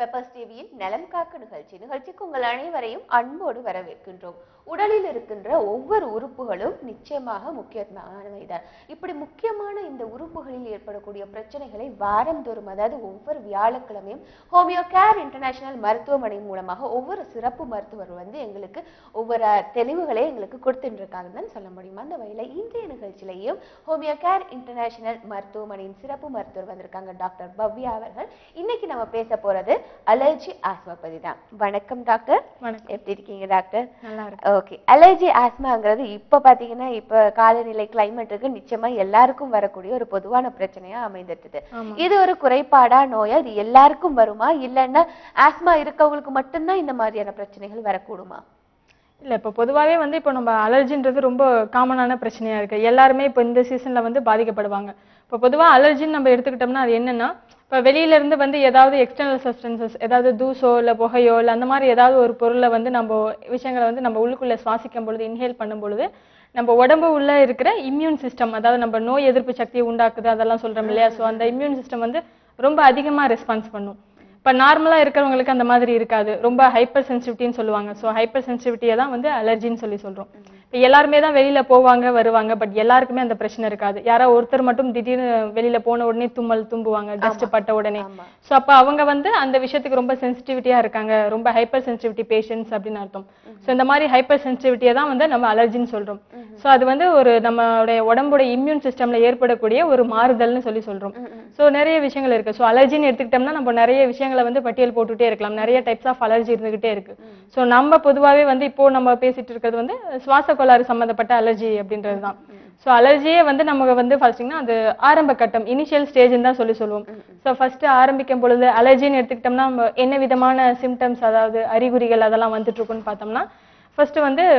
Peppers டிவியின் நலம் காக்க நிகழ்ச்சிக்கு உங்கள் அனைவரையும் அன்போடு வரவேற்கின்றோம். உடலில் இருக்கின்ற ஒவ்வொரு உறுப்புகளும் நிச்சயமாக முக்கியமானவைதான். இப்படி முக்கியமான இந்த உறுப்புகளில் ஏற்படக்கூடிய பிரச்சனைகளை வாரந்தோறும், அதாவது ஒவ்வொரு வியாழக்கிழமையும் ஹோமியோ கேர் இன்டர்நேஷனல் மருத்துவமனை மூலமாக ஒவ்வொரு சிறப்பு மருத்துவர் எங்களுக்கு ஒவ்வொரு தெளிவுகளை எங்களுக்கு கொடுத்துட்டு இருக்காங்கன்னு சொல்ல முடியும். அந்த வகையில இன்றைய நிகழ்ச்சியிலையும் ஹோமியோ கேர் இன்டர்நேஷனல் மருத்துவமனையின் சிறப்பு மருத்துவர் வந்திருக்காங்க, டாக்டர் பவ்யா அவர்கள். இன்னைக்கு நம்ம பேச போறது அலர்ஜி ஆஸ்மா பத்தி தான். வணக்கம் டாக்டர். எப்படி இருக்கீங்க டாக்டர்? நல்லா இருக்கு. ஓகே, அலர்ஜி ஆஸ்மாங்கிறது இப்ப பாத்தீங்கன்னா இப்ப காலநிலை கிளைமேட்டுக்கு நிச்சயமா எல்லாருக்கும் வரக்கூடிய ஒரு பொதுவான பிரச்சனையா அமைந்துட்டு. இது ஒரு குறைபாடா நோயா? இது எல்லாருக்கும் வருமா, இல்லைன்னா ஆஸ்மா இருக்கவங்களுக்கு மட்டும்தான் இந்த மாதிரியான பிரச்சனைகள் வரக்கூடுமா? இல்ல, இப்போ பொதுவாகவே இப்போ நம்ம அலர்ஜின்றது ரொம்ப காமனான பிரச்சனையா இருக்கு. எல்லாருமே இப்போ இந்த சீசன்ல பாதிக்கப்படுவாங்க. இப்போ பொதுவாக அலர்ஜின்னு நம்ம எடுத்துக்கிட்டோம்னா அது என்னன்னா, இப்போ வெளியில இருந்து ஏதாவது எக்ஸ்டர்னல் சப்ஸ்டன்சஸ், ஏதாவது தூசோ இல்லை புகையோ இல்லை அந்த மாதிரி ஏதாவது ஒரு பொருளை நம்ம விஷயங்களை நம்ம உள்ளுக்குள்ள சுவாசிக்கும் பொழுது, இன்ஹேல் பண்ணும் பொழுது நம்ம உடம்பு உள்ள இருக்கிற இம்யூன் சிஸ்டம், அதாவது நம்ம நோய் எதிர்ப்பு சக்தியை உண்டாக்குது அதெல்லாம் சொல்றோம் இல்லையா. ஸோ அந்த இம்யூன் சிஸ்டம் ரொம்ப அதிகமா ரெஸ்பான்ஸ் பண்ணும். இப்போ நார்மலா இருக்கிறவங்களுக்கு அந்த மாதிரி இருக்காது, ரொம்ப ஹைப்பர் சென்சிட்டிவிட்டின்னு சொல்லுவாங்க. ஸோ ஹைப்பர் சென்சிட்டிவிட்டியை தான் அலர்ஜின்னு சொல்றோம். இப்போ எல்லாருமே தான் வெளியில போவாங்க வருவாங்க, பட் எல்லாருக்குமே அந்த பிரச்சனை இருக்காது. யாரோ ஒருத்தர் மட்டும் திடீர்னு வெளியில போன உடனே தும்புவாங்க, டஸ்ட் பட்ட உடனே. ஸோ அப்போ அவங்க அந்த விஷயத்துக்கு ரொம்ப சென்சிட்டிவிட்டியா இருக்காங்க, ரொம்ப ஹைப்பர் சென்சிட்டிவிட்டி பேஷண்ட்ஸ் அப்படின்னு அர்த்தம். ஸோ இந்த மாதிரி ஹைப்பர் சென்சிட்டிவிட்டியை தான் நம்ம அலர்ஜின்னு சொல்றோம். ஸோ அது ஒரு நம்மளுடைய உடம்புடைய இம்யூன் சிஸ்டம்ல ஏற்படக்கூடிய ஒரு மாறுதல்னு சொல்றோம். ஸோ நிறைய விஷயங்கள் இருக்கு. ஸோ அலர்ஜின்னு எடுத்துக்கிட்டோம்னா நம்ம நிறைய விஷயங்களை பட்டியல் போட்டுட்டே இருக்கலாம். நிறைய டைப்ஸ் ஆஃப் அலர்ஜி இருந்துகிட்டே இருக்கு. ஸோ நம்ம பொதுவாகவே இப்போ நம்ம பேசிட்டு இருக்கிறது சுவாச கோளாறு சம்பந்தப்பட்ட அலர்ஜி அப்படின்றதுதான். ஸோ அலர்ஜியே நமக்கு ஃபர்ஸ்ட்னா அது ஆரம்ப கட்டம், இனிஷியல் ஸ்டேஜ்னு தான் சொல்லுவோம். ஸோ ஃபர்ஸ்ட் ஆரம்பிக்கும் பொழுது அலர்ஜின்னு எடுத்துக்கிட்டோம்னா என்ன விதமான சிம்டம்ஸ், அதாவது அறிகுறிகள் அதெல்லாம் வந்துட்டு இருக்குன்னு பார்த்தோம்னா, ஃபர்ஸ்ட்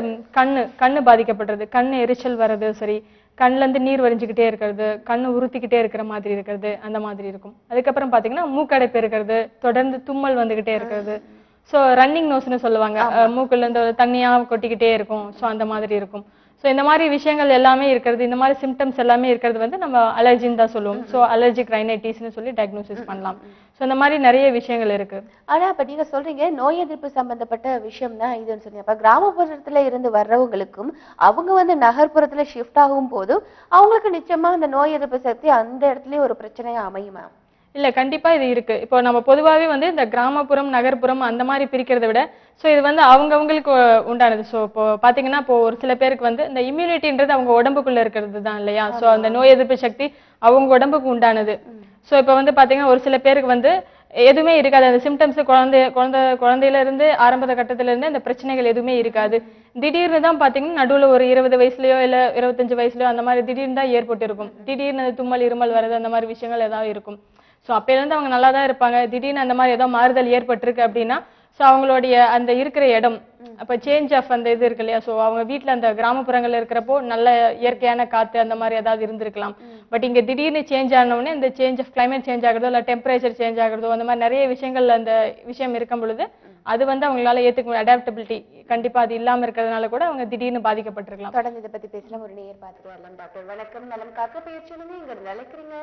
கண்ணு பாதிக்கப்படுறது, கண்ணு எரிச்சல் வர்றது, சரி, கண்ணுல இருந்து நீர் வரிஞ்சுக்கிட்டே இருக்கிறது, கண்ணு உறுத்திக்கிட்டே இருக்கிற மாதிரி இருக்கிறது, அந்த மாதிரி இருக்கும். அதுக்கப்புறம் பாத்தீங்கன்னா மூக்கடைப்பு இருக்கிறது, தொடர்ந்து தும்மல் வந்துகிட்டே இருக்கிறது. ஸோ ரன்னிங் நோஸ்னு சொல்லுவாங்க, மூக்குல இருந்து தண்ணியா கொட்டிக்கிட்டே இருக்கும். ஸோ அந்த மாதிரி இருக்கும். ஸோ இந்த மாதிரி விஷயங்கள் எல்லாமே இருக்கிறது, இந்த மாதிரி சிம்டம்ஸ் எல்லாமே இருக்கிறது நம்ம அலர்ஜின்னு தான் சொல்லுவோம். ஸோ அலர்ஜிக் ரைனைட்டிஸ்னு சொல்லி டயக்னோசிஸ் பண்ணலாம். ஸோ இந்த மாதிரி நிறைய விஷயங்கள் இருக்கு. ஆனா இப்ப நீங்க சொல்றீங்க நோய் எதிர்ப்பு சம்பந்தப்பட்ட விஷயம் தான் இதுன்னு சொன்னீங்க. அப்ப கிராமப்புறத்துல இருந்து வர்றவங்களுக்கும் அவங்க நகர்ப்புறத்துல ஷிஃப்ட் ஆகும் போதும் அவங்களுக்கு நிச்சயமா அந்த நோய் எதிர்ப்பு சக்தி அந்த இடத்துலயே ஒரு பிரச்சனையா அமையுமா? இல்ல, கண்டிப்பா இது இருக்கு. இப்போ நம்ம பொதுவாகவே இந்த கிராமப்புறம் நகர்ப்புறம் அந்த மாதிரி பிரிக்கிறத விட, ஸோ இது அவங்கவுங்களுக்கு உண்டானது. ஸோ இப்போ பாத்தீங்கன்னா இப்போ ஒரு சில பேருக்கு இந்த இம்யூனிட்டின்றது அவங்க உடம்புக்குள்ள இருக்கிறது தான் இல்லையா. ஸோ அந்த நோய் எதிர்ப்பு சக்தி அவங்க உடம்புக்கு உண்டானது. ஸோ இப்போ பாத்தீங்கன்னா ஒரு சில பேருக்கு எதுவுமே இருக்காது, அந்த சிம்டம்ஸ் குழந்தையில இருந்து ஆரம்ப கட்டத்துல இருந்து அந்த பிரச்சனைகள் எதுவுமே இருக்காது. திடீர்னு தான் பாத்தீங்கன்னா நடுவுல ஒரு 20 வயசுலயோ இல்ல 25 வயசுலயோ அந்த மாதிரி திடீர்னு தான் ஏற்பட்டு இருக்கும். திடீர்னு தும்மல் இருமல் வர்றது அந்த மாதிரி விஷயங்கள் ஏதாவது இருக்கும். ஸோ அப்பையில இருந்து அவங்க நல்லா தான் இருப்பாங்க. திடீர்னு அந்த மாதிரி ஏதோ மாறுதல் ஏற்பட்டிருக்கு அப்படின்னா, ஸோ அவங்களுடைய அந்த இருக்கிற இடம் அப்போ சேஞ்ச் ஆஃப் அந்த இது இருக்கு இல்லையா. ஸோ அவங்க வீட்டில் அந்த கிராமப்புறங்கள்ல இருக்கிறப்போ நல்ல இயற்கையான காற்று அந்த மாதிரி ஏதாவது இருந்திருக்கலாம். பட் இங்கே திடீர்னு சேஞ்ச் ஆனவுடனே இந்த சேஞ்ச் ஆஃப் கிளைமேட் சேஞ்ச் ஆகிறதோ இல்லை டெம்பரேச்சர் சேஞ்ச் ஆகிறதோ அந்த மாதிரி நிறைய விஷயங்கள் அந்த விஷயம் இருக்கும் பொழுது அது அவங்களால ஏற்றுக்க அடாப்டபிலிட்டி கண்டிப்பா அது இல்லாம இருக்கிறதுனால கூட அவங்க திடீர்னு பாதிக்கப்பட்டிருக்கலாம். தொடர்ந்து இதை பத்தி பேசலாம். ஒரு நேயர் பார்த்துட்டு வரலாம். டாக்டர் வணக்கம், நலம் காக்க, பேர் சொல்லுங்க, இங்க இருந்து அழைக்கிறீங்க.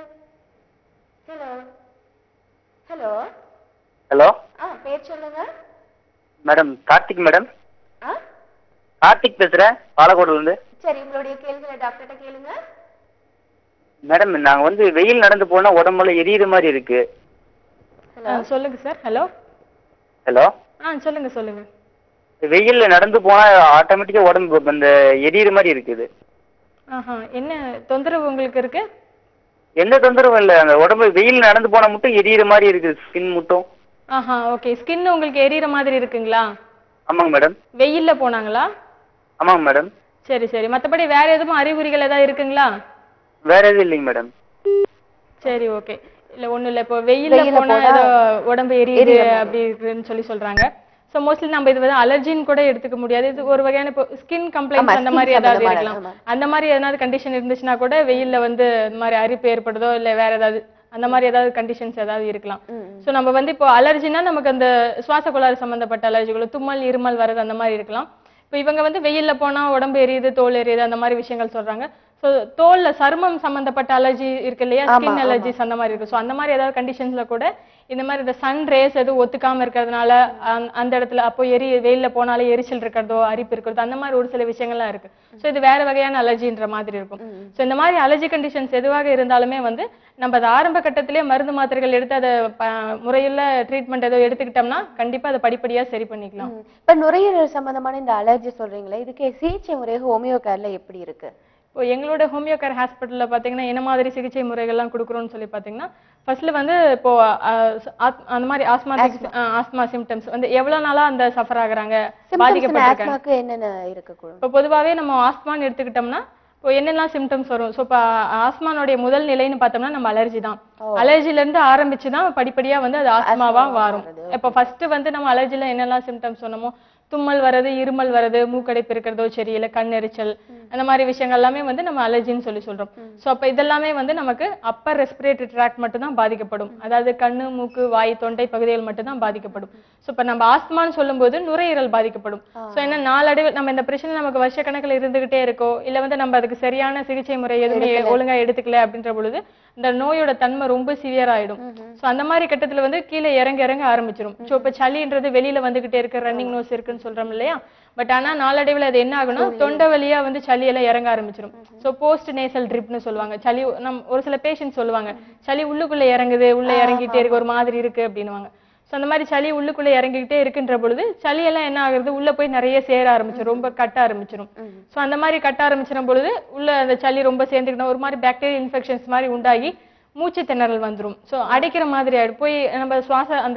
Hello hello hello. பேர் சொல்லுங்க. Madam Karthik madam. கார்த்திக் பேசுறேன், பாலக்கோடுல இருந்து. சரி, உங்களுடைய கேள்விகளை டாக்டர்கிட்ட கேளுங்க. மேடம் நாங்க வெயில் நடந்து போனா உடம்புல எரியுற மாதிரி இருக்கு. சொல்லுங்க சார். Hello hello. சொல்லுங்க. வெயில்ல நடந்து போனா ஆட்டோமேட்டிக்கா உடம்பு அந்த எரியுற மாதிரி இருக்குது. என்ன தொந்தரவு உங்களுக்கு இருக்கு? எந்த தொந்தரவும் இல்ல, அந்த உடம்பு வெயில் நடந்து போனா மட்டும் எரியுற மாதிரி இருக்கு, ஸ்கின் மட்டும். ஓகே, ஸ்கின் உங்களுக்கு எரியுற மாதிரி இருக்குங்களா? ஆமாங்க மேடம். வெயில்ல போனாங்களா? ஆமாங்க மேடம். சரி, மத்தபடி வேற எதுவும் அறிகுறிகள் ஏதாவது இருக்குங்களா? வேற எதுவும் இல்லைங்க மேடம். சரி, ஓகே. இல்ல ஒண்ணு இல்ல, இப்போ வெயில்ல போனா ஏதோ உடம்பு எரியுது அப்படி இருக்குன்னு சொல்றாங்க. ஸோ மோஸ்ட்லி நம்ம இது அலர்ஜின்னு கூட எடுத்துக்க முடியாது. இது ஒரு வகையான இப்போ ஸ்கின் கம்ப்ளைண்ட்ஸ் அந்த மாதிரி ஏதாவது இருக்கலாம். அந்த மாதிரி ஏதாவது கண்டிஷன் இருந்துச்சுன்னா கூட வெயில்ல இந்த மாதிரி அரிப்பு ஏற்படுதோ இல்லை வேற ஏதாவது அந்த மாதிரி ஏதாவது கண்டிஷன்ஸ் ஏதாவது இருக்கலாம். ஸோ நம்ம இப்போ அலர்ஜினா நமக்கு அந்த சுவாச கோளாறு சம்பந்தப்பட்ட அலர்ஜிகள், தும்மல் இருமல் வர்றது அந்த மாதிரி இருக்கலாம். இப்போ இவங்க வெயில்ல போனா உடம்பு எரியுது, தோல் எரியுது அந்த மாதிரி விஷயங்கள் சொல்றாங்க. ஸோ தோல்ல சருமம் சம்பந்தப்பட்ட அலர்ஜி இருக்கு இல்லையா, ஸ்கின் அலர்ஜிஸ் அந்த மாதிரி இருக்கு. ஸோ அந்த மாதிரி ஏதாவது கண்டிஷன்ஸ்ல கூட இந்த மாதிரி இந்த சன் ரேஸ் எதுவும் ஒத்துக்காம இருக்கிறதுனால அந்த இடத்துல அப்போ வெயில்ல போனாலே எரிச்சல் இருக்கிறதோ அரிப்பு இருக்கிறதோ அந்த மாதிரி ஒரு சில விஷயங்கள்லாம் இருக்கு. ஸோ இது வேற வகையான அலர்ஜின்ற மாதிரி இருக்கும். ஸோ இந்த மாதிரி அலர்ஜி கண்டிஷன்ஸ் எதுவாக இருந்தாலுமே வந்து நம்ம அதை ஆரம்ப கட்டத்திலேயே மருந்து மாத்திரைகள் எடுத்து அதை முறையுள்ள ட்ரீட்மெண்ட் ஏதோ எடுத்துக்கிட்டோம்னா கண்டிப்பா அதை படிப்படியா சரி பண்ணிக்கலாம். இப்ப நுரையீரல் சம்பந்தமான இந்த அலர்ஜி சொல்றீங்களா, இதுக்கு சிகிச்சை முறை ஹோமியோ கேர்ல எப்படி இருக்கு? இப்போ எங்களோட ஹோமியோ கேர் ஹாஸ்பிட்டல்ல பாத்தீங்கன்னா என்ன மாதிரி சிகிச்சை முறைகள்லாம் கொடுக்குறோம்னு சொல்லி பாத்தீங்கன்னா ஃபர்ஸ்ட்ல வந்து இப்போ அந்த மாதிரி ஆஸ்மா சிம்டம்ஸ் வந்து எவ்வளவு நாளா அந்த சஃபர் ஆகுறாங்க, பாதிக்கப்பட்டிருக்காங்க, என்னென்ன இருக்கு? இப்போ பொதுவாவே நம்ம ஆஸ்மான்னு எடுத்துக்கிட்டோம்னா இப்போ என்னெல்லாம் சிம்டம்ஸ் வரும். ஸோ இப்போ ஆஸ்மானுடைய முதல் நிலைன்னு பார்த்தோம்னா நம்ம அலர்ஜி தான். அலர்ஜில இருந்து ஆரம்பிச்சுதான் படிப்படியா வந்து அது ஆஸ்மாவா வரும். இப்போ ஃபர்ஸ்ட் வந்து நம்ம அலர்ஜில என்னெல்லாம் சிம்டம்ஸ் சொன்னோமோ தும்மல் வரது, இருமல் வரது, மூக்கடைப்பு இருக்கிறதோ சரி, இல்ல கண் எரிச்சல், அந்த மாதிரி விஷயங்கள் எல்லாமே வந்து நம்ம அலர்ஜின்னு சொல்றோம். ஸோ அப்ப இதெல்லாமே வந்து நமக்கு அப்பர் ரெஸ்பிரேட்டரி ட்ராக்ட் மட்டும் தான் பாதிக்கப்படும். அதாவது கண்ணு, மூக்கு, வாய், தொண்டை பகுதிகள் மட்டும் தான் பாதிக்கப்படும். ஸோ இப்ப நம்ம ஆஸ்மான்னு சொல்லும் போது நுரையீரல் பாதிக்கப்படும். ஸோ என்ன நாளடைவில் நம்ம இந்த பிரச்சனை நமக்கு வருஷ கணக்கில் இருந்துகிட்டே இருக்கோ, இல்ல வந்து நம்ம அதுக்கு சரியான சிகிச்சை முறை எதுவுமே ஒழுங்கா எடுத்துக்கல அப்படின்ற பொழுது இந்த நோயோட தன்மை ரொம்ப சிவியர் ஆயிடும். ஸோ அந்த மாதிரி கட்டத்துல வந்து கீழே இறங்க ஆரம்பிச்சிடும். ஸோ இப்ப சளின்றது வெளியில வந்துகிட்டே இருக்கு, ரன்னிங் நோஸ் இருக்குன்னு சொல்றோம் இல்லையா. பட் ஆனா நாளடைவில் அது என்ன ஆகும்னா தொண்டை வழியா வந்து சளி எல்லாம் இறங்க ஆரம்பிச்சிடும். ஸோ போஸ்ட் நேசல் ட்ரிப்னு சொல்லுவாங்க. சளி ஒரு சில பேஷண்ட் சொல்லுவாங்க சளி உள்ளுக்குள்ள இறங்குது, உள்ள இறங்கிட்டே இருக்கு, ஒரு மாதிரி இருக்கு அப்படின்னுவாங்க. ஸோ அந்த மாதிரி சளி உள்ளுக்குள்ள இறங்கிக்கிட்டே இருக்குன்ற பொழுது சளி எல்லாம் என்ன ஆகுறது, உள்ள போய் நிறைய சேர ஆரம்பிச்சிடும், ரொம்ப கட்ட ஆரம்பிச்சிடும். ஸோ அந்த மாதிரி கட்ட ஆரம்பிச்சிடும் பொழுது உள்ள அந்த சளி ரொம்ப சேர்ந்துக்கிட்டோம், ஒரு மாதிரி பாக்டீரியல் இன்ஃபெக்ஷன்ஸ் மாதிரி உண்டாகி மூச்சு திணறல் வந்துரும். சோ அடைக்கிற மாதிரி ஆயிடும். போய் நம்ம சுவாச அந்த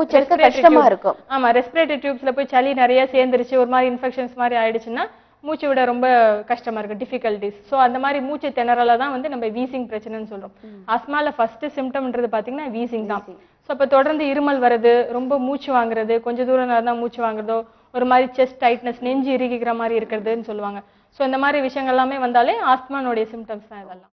கஷ்டமா இருக்கும். ஆமா, ரெஸ்பிரேட்டரி டியூப்ஸ்ல போய் சளி நிறைய சேர்ந்துருச்சு, ஒரு மாதிரி இன்ஃபெக்ஷன்ஸ் மாதிரி ஆயிடுச்சுன்னா மூச்சு விட ரொம்ப கஷ்டமா இருக்கு, டிஃபிகல்டிஸ். சோ அந்த மாதிரி மூச்சு திணறல தான் வந்து நம்ம வீசிங் பிரச்சனைன்னு சொல்றோம். ஆஸ்மால ஃபர்ஸ்ட் சிம்டம்ன்றது பாத்தீங்கன்னா வீசிங் தான். சோ அப்ப தொடர்ந்து இருமல் வருது, ரொம்ப மூச்சு வாங்குறது, கொஞ்சம் தூரம் நடந்தா மூச்சு வாங்குறதோ, ஒரு மாதிரி செஸ்ட் டைட்னஸ், நெஞ்சு இறுகிக்கிற மாதிரி இருக்கிறதுன்னு சொல்லுவாங்க. சோ இந்த மாதிரி விஷயங்கள் எல்லாமே வந்தாலே ஆஸ்மானுடைய சிம்டம்ஸ் தான் இதெல்லாம்.